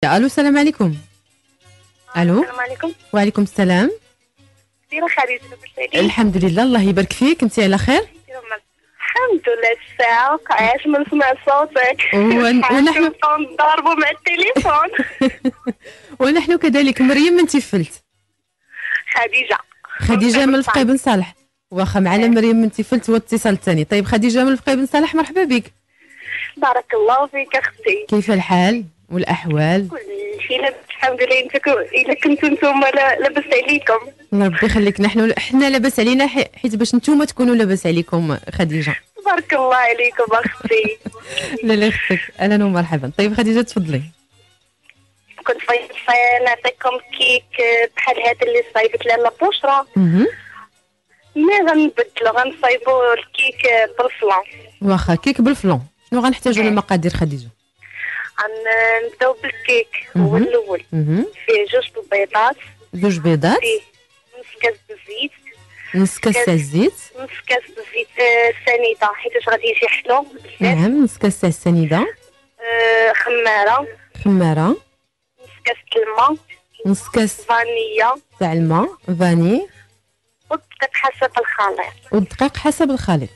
الو السلام عليكم. الو السلام عليكم. وعليكم السلام. كيفاش خديجة لاباس عليك؟ الحمد لله، الله يبارك فيك، انت على خير؟ الحمد لله. الساعة عاش من سمع صوتك. ونحن نضربوا مع التليفون. ونحن كذلك. مريم من تيفلت. خديجة من الفقيه بن صالح. واخا معنا مريم من تيفلت هو الاتصال الثاني. طيب خديجة من الفقيه بن صالح، مرحبا بك. بارك الله فيك اختي. كيف الحال والاحوال؟ كل شيء لاباس الحمد لله. انت الا كنتوا نتوما لاباس عليكم. الله ربي يخليك. حنا لاباس علينا حيت باش نتوما تكونوا لاباس عليكم خديجة. بارك الله عليكم اختي. لا اختك، اهلا ومرحبا. طيب خديجة تفضلي. كنت بغيت نعطيكم كيك بحال هذا اللي صايبت لنا بشرى. مي غنصايبوا الكيك بالفلان. واخا كيك بالفلان. شنو غنحتاجوا المقادير خديجة؟ نبداو بالكيك. هو الاول فيه جوج بيضات. فيه نص كاس بالزيت. نص كاس تاع الزيت. نص كاس بالزيت سنيده حيت غادي يجي حلو. نعم نص كاس تاع السنيده. خماره. نص كاس الماء. نص كاس فانيليا تاع الماء فاني. والدقيق حسب الخليط. والدقيق حسب الخليط.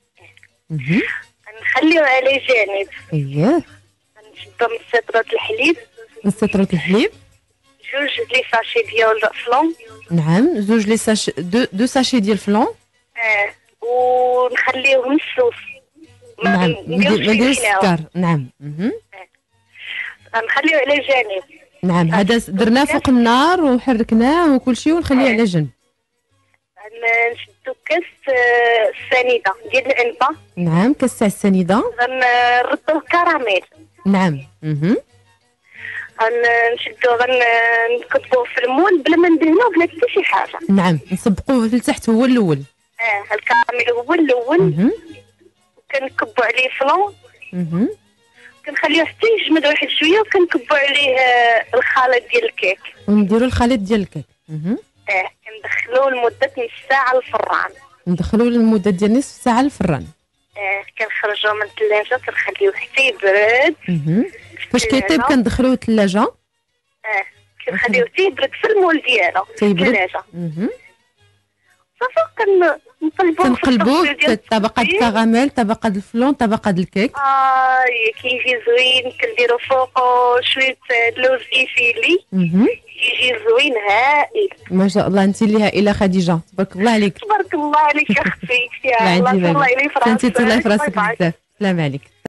نخليو على جانب. اييه. نشدو من سطرة الحليب. جوج لي ساشي ديال الفلون. نعم زوج لي ساشي دو ساشي ديال الفلون. ونخليوهم الصوص. نعم ما نديروش السكر. نعم نخليو على جانب. نعم هذا درناه فوق النار وحركناه وكل شيء ونخليه على جنب. نشدو كاس السنيده ديال العنبه. نعم كاس تاع السنيده. غنردوه كراميل. نعم غنشدو غنكتبوه في المول بلا ما ندهنوه بلا حتى شي حاجه. نعم نسبقوه لتحت هو الاول. الكراميل هو الاول. كنكبو عليه فلون. كنخليوه حتى يجمد واحد شويه وكنكبو عليه الخليط ديال الكيك. ونديروا الخليط ديال الكيك. كندخلوه لمده نص ساعه للفران. ندخلوه لمده ديال نصف ساعه للفران. كنخرجوه من الثلاجه كنخليوه حتى يبرد. فاش كيطيب كندخلوه الثلاجه. كنخليوه حتى يبرد في المول ديالو في الثلاجه. صافي كنقلبوه طبقه الكراميل، طبقه الفلون، طبقه الكيك. كيجي زوين. كنديرو فوقو شويه لوز ايفيلي. يجي زوين هائل. ما شاء الله انت اللي هائله خديجه، تبارك الله عليك. تبارك الله عليك اختي. يا الله الله يلي في راسك. انت الله يفراسك بزاف. سلام عليك.